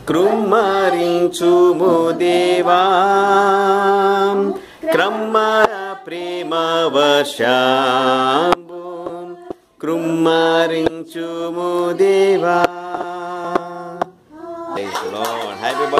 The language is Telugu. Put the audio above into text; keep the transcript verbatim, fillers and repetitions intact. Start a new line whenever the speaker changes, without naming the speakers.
కృమ్మరించుము Deva క్రమ్మర Prema వర్షంబు కృమ్మరించుము Deva. Praise the Lord. Happy birthday.